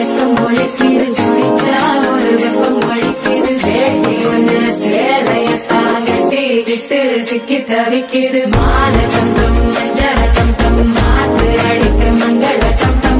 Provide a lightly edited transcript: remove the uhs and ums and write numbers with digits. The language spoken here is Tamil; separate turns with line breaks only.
வெப்பம் ஒழிக்குது குடிச்சா ஒரு வெப்பம் ஒழிக்குது வேட்டி ஒண்ணு சேலையத்தான் கட்டிக்கிட்டு சிக்கி தவிக்குது